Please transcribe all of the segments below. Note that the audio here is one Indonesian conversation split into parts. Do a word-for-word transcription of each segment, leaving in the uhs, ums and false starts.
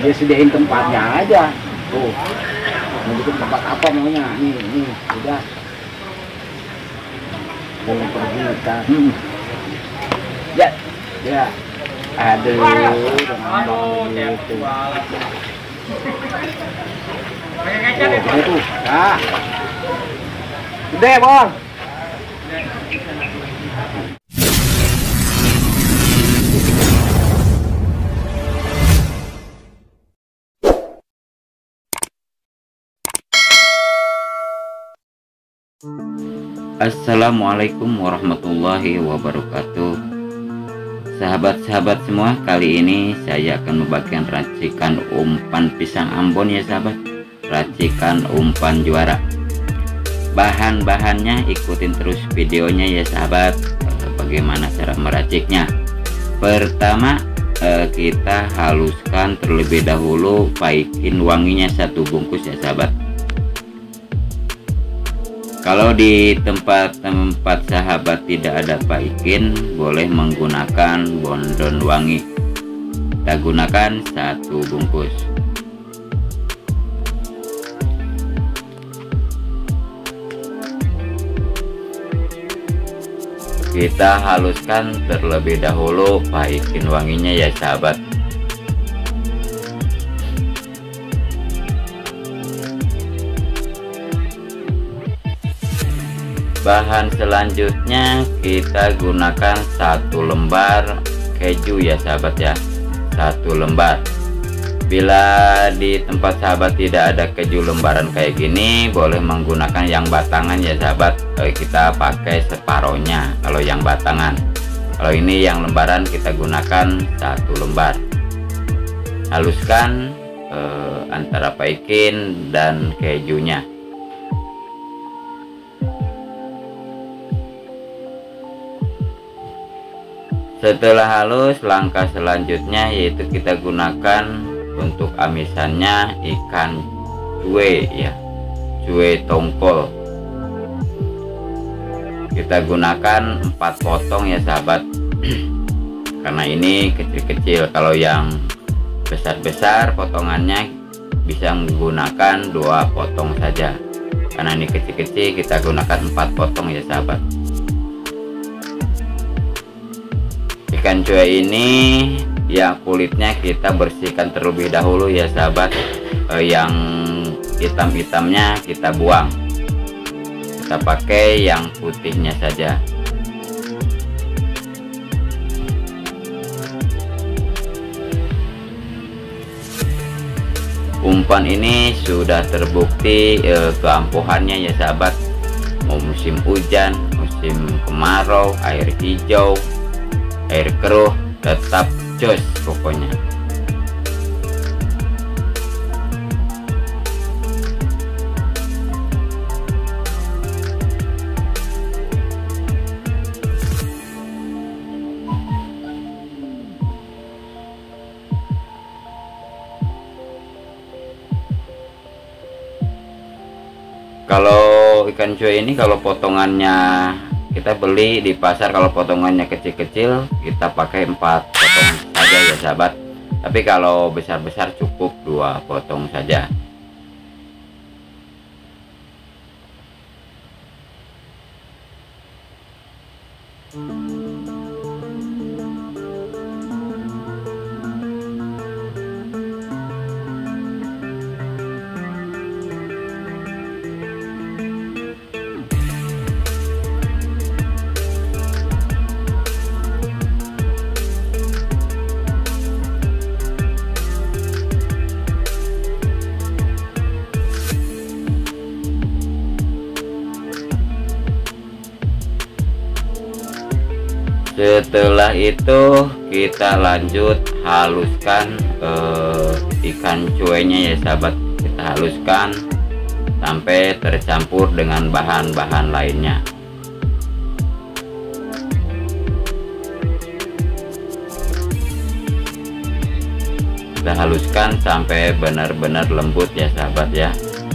dia sediain tempatnya aja tuh, mau bikin tempat apa maunya, nih nih udah mau pergi kan. Hmm. Ya ya aduh dengan begitu oh, itu nah gede bang. Assalamualaikum warahmatullahi wabarakatuh. Sahabat-sahabat semua, kali ini saya akan membagikan racikan umpan pisang Ambon ya sahabat, racikan umpan juara. Bahan-bahannya ikutin terus videonya ya sahabat, bagaimana cara meraciknya. Pertama kita haluskan terlebih dahulu paikin wanginya satu bungkus ya sahabat. Kalau di tempat-tempat sahabat tidak ada paikin, boleh menggunakan bondon wangi. Kita gunakan satu bungkus. Kita haluskan terlebih dahulu paikin wanginya ya sahabat. Bahan selanjutnya kita gunakan satu lembar keju ya sahabat ya, satu lembar. Bila di tempat sahabat tidak ada keju lembaran kayak gini, boleh menggunakan yang batangan ya sahabat. Kita pakai separohnya kalau yang batangan. Kalau ini yang lembaran kita gunakan satu lembar. Haluskan eh, antara paikin dan kejunya. Setelah halus, langkah selanjutnya yaitu kita gunakan untuk amisannya ikan cuy ya, cuy tongkol. Kita gunakan empat potong ya sahabat. Karena ini kecil-kecil, kalau yang besar-besar potongannya bisa menggunakan dua potong saja. Karena ini kecil-kecil kita gunakan empat potong ya sahabat. Ikan cuy ini ya kulitnya kita bersihkan terlebih dahulu ya sahabat. eh, yang hitam-hitamnya kita buang, kita pakai yang putihnya saja. Umpan ini sudah terbukti eh, keampuhannya ya sahabat. Mau musim hujan, musim kemarau, air hijau, air keruh, tetap jos pokoknya. Kalau ikan cuy ini kalau potongannya kita beli di pasar, kalau potongannya kecil-kecil kita pakai empat potong saja ya sahabat. Tapi kalau besar-besar cukup dua potong saja. Setelah itu kita lanjut haluskan eh, ikan cuenya ya sahabat. Kita haluskan sampai tercampur dengan bahan-bahan lainnya. Kita haluskan sampai benar-benar lembut ya sahabat ya.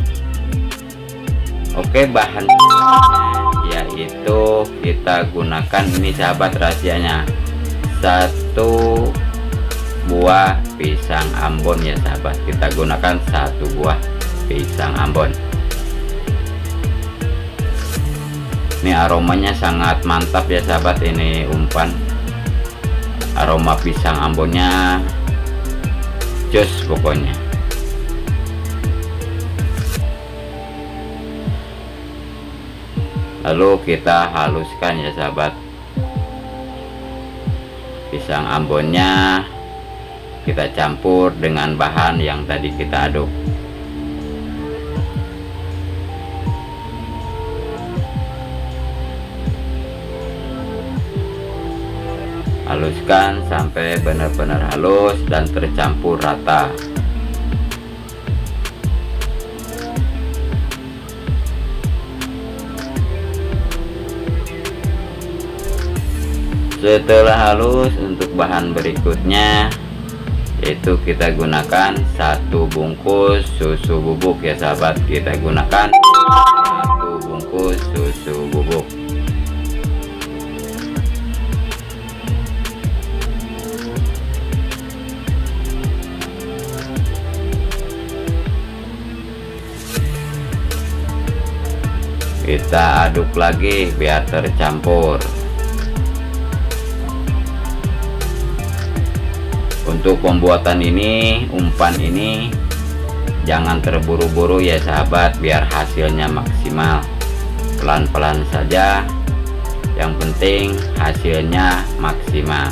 Oke, bahan yaitu kita gunakan ini sahabat rahasianya, satu buah pisang Ambon ya sahabat. Kita gunakan satu buah pisang Ambon. Ini aromanya sangat mantap ya sahabat, ini umpan. Aroma pisang Ambonnya jos pokoknya. Lalu kita haluskan ya sahabat. Pisang Ambonnya kita campur dengan bahan yang tadi kita aduk. Haluskan sampai benar-benar halus dan tercampur rata. Setelah halus, untuk bahan berikutnya yaitu kita gunakan satu bungkus susu bubuk ya sahabat. Kita gunakan satu bungkus susu bubuk. Kita aduk lagi biar tercampur. Untuk pembuatan ini, umpan ini jangan terburu-buru ya sahabat, biar hasilnya maksimal. Pelan-pelan saja, yang penting hasilnya maksimal.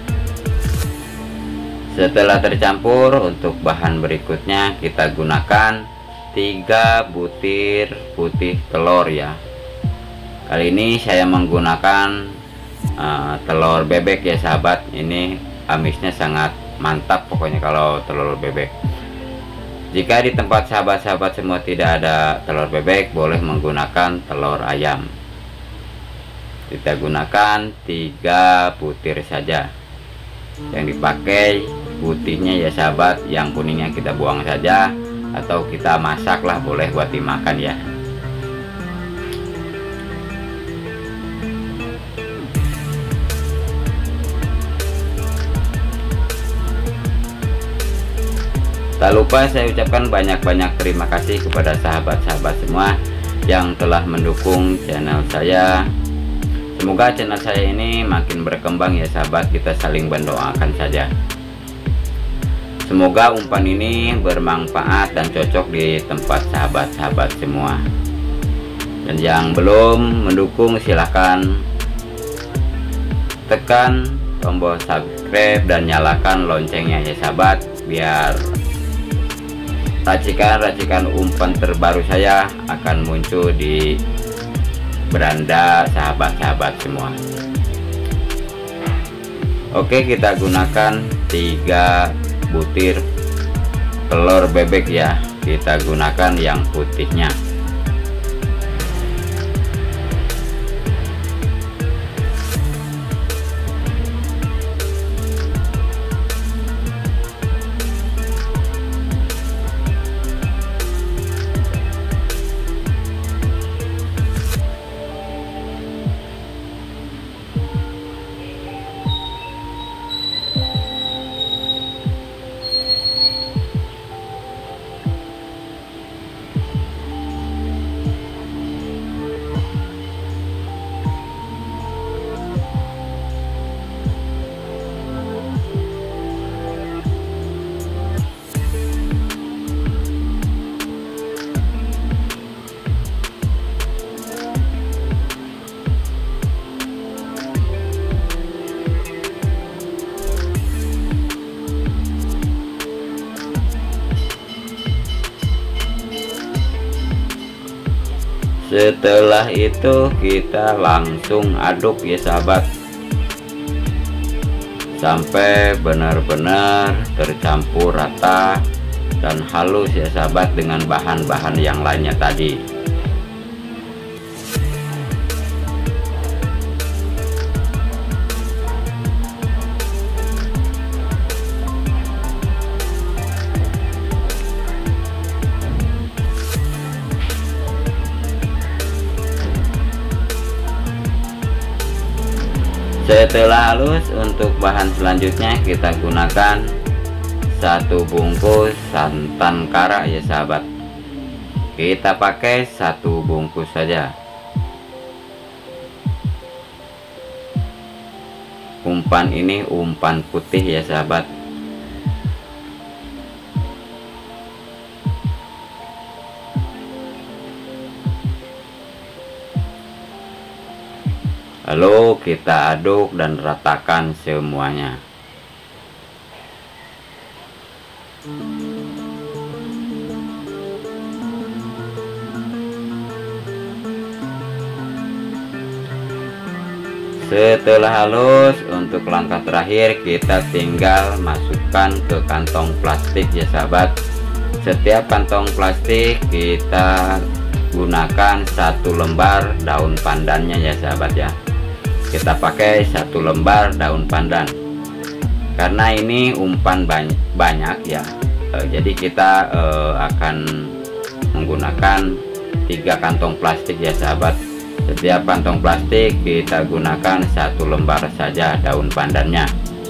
Setelah tercampur, untuk bahan berikutnya kita gunakan tiga butir putih telur ya. Kali ini saya menggunakan uh, telur bebek ya sahabat. Ini amisnya sangat mantap pokoknya kalau telur bebek. Jika di tempat sahabat-sahabat semua tidak ada telur bebek, boleh menggunakan telur ayam. Kita gunakan tiga butir saja. Yang dipakai putihnya ya sahabat, yang kuningnya kita buang saja, atau kita masaklah, boleh buat dimakan ya. Tak lupa saya ucapkan banyak-banyak terima kasih kepada sahabat-sahabat semua yang telah mendukung channel saya. Semoga channel saya ini makin berkembang ya sahabat, kita saling mendoakan saja. Semoga umpan ini bermanfaat dan cocok di tempat sahabat-sahabat semua. Dan yang belum mendukung silahkan tekan tombol subscribe dan nyalakan loncengnya ya sahabat, biar racikan-racikan umpan terbaru saya akan muncul di beranda sahabat-sahabat semua. Oke, kita gunakan tiga butir telur bebek ya. Kita gunakan yang putihnya. Setelah itu kita langsung aduk ya sahabat, sampai benar-benar tercampur rata dan halus ya sahabat dengan bahan-bahan yang lainnya tadi. Setelah halus, untuk bahan selanjutnya kita gunakan satu bungkus santan kara ya sahabat. Kita pakai satu bungkus saja. Umpan ini umpan putih ya sahabat. Lalu kita aduk dan ratakan semuanya. Setelah halus, untuk langkah terakhir kita tinggal masukkan ke kantong plastik ya sahabat. Setiap kantong plastik kita gunakan satu lembar daun pandannya ya sahabat ya. Kita pakai satu lembar daun pandan karena ini umpan banyak, banyak ya. E, jadi kita e, akan menggunakan tiga kantong plastik ya sahabat. Setiap kantong plastik kita gunakan satu lembar saja daun pandannya.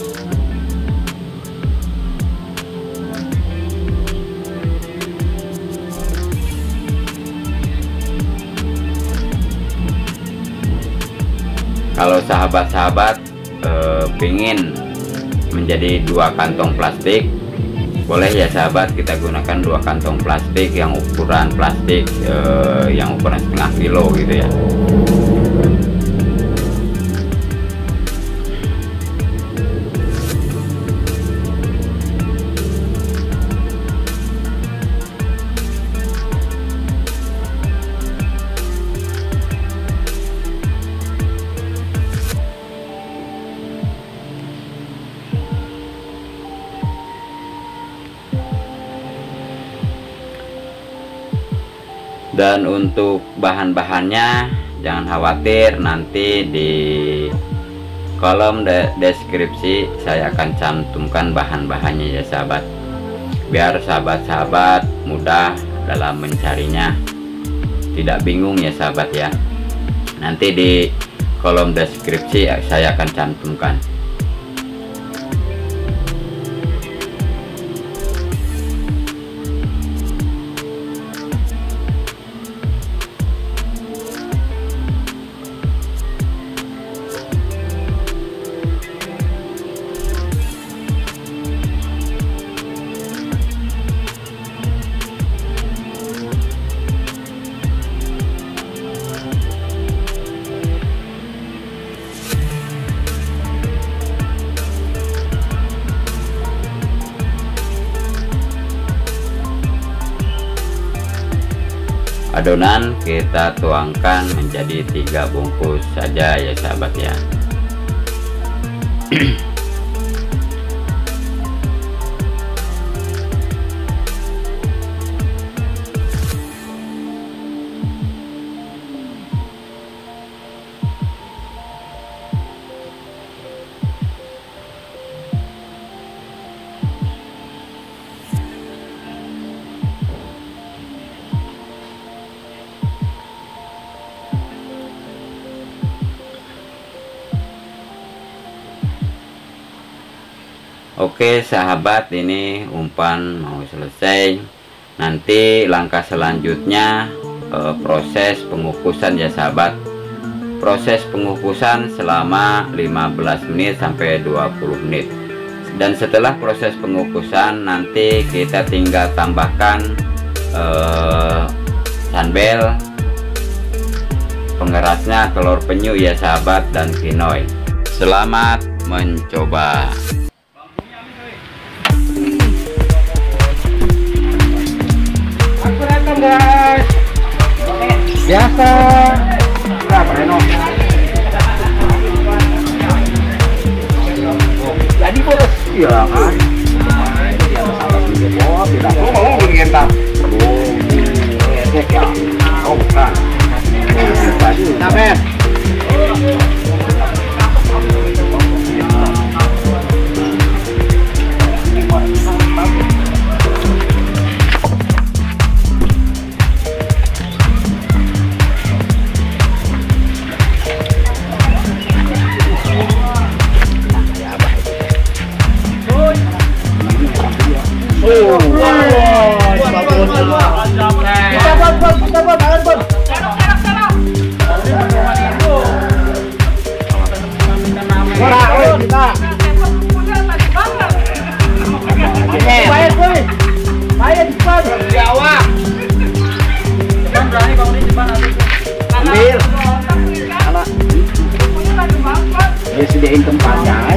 Kalau sahabat-sahabat eh, pingin menjadi dua kantong plastik, boleh ya sahabat, kita gunakan dua kantong plastik yang ukuran plastik eh, yang ukuran setengah kilo gitu ya. Dan untuk bahan-bahannya jangan khawatir, nanti di kolom de deskripsi saya akan cantumkan bahan-bahannya ya sahabat, biar sahabat-sahabat mudah dalam mencarinya, tidak bingung ya sahabat ya. Nanti di kolom deskripsi saya akan cantumkan. Adonan kita tuangkan menjadi tiga bungkus saja ya sahabat ya. Oke sahabat, ini umpan mau selesai. Nanti langkah selanjutnya eh, proses pengukusan ya sahabat. Proses pengukusan selama lima belas menit sampai dua puluh menit. Dan setelah proses pengukusan nanti kita tinggal tambahkan eh, sunbel, pengerasnya telur penyu ya sahabat, dan quinoa. Selamat mencoba. Guys, biasa berapa Reno? Jadi bos, iya kan? Oh tidak, lo mau begini tak? Oh, ngedek ya? Oh bukan. Sampai.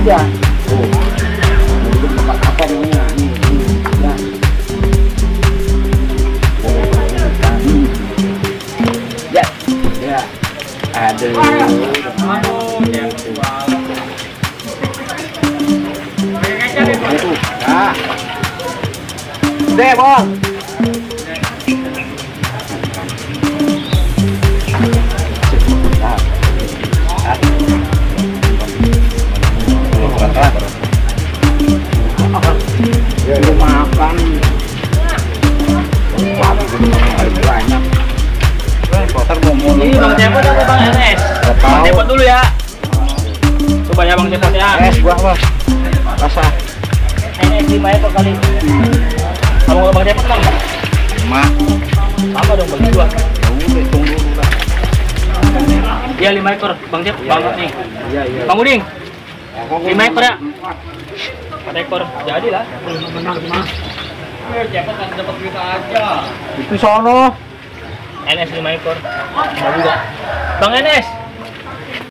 aja. Oh, itu tempat apa namanya? Ini, ini, ya. Ya, ya. Aduh. Aduh, ya. Itu, nah. Deh, Bang. Ya lu makan. Banyak. Kotor ngomong. Ini Bang Cepot atau Bang Enes? Bang Cepot dulu ya. Coba ya Bang Cepot ya. Es buah, Bang. Rasa. Enes lima ekor kali. Kamu mau Bang Cepot Bang? lima. Sama dong bagi dua. Udah tunggu dulu dah. Iya lima ekor Bang Cepot. Iya, Bang iya. nih. Iya, iya. Bang Uding. lima ekor ya? empat ekor. Jadi lah. Benar, benar. Cepot kan dapat duit aja. Itu sono. Enes lima ekor. Bang juga. Bang Enes.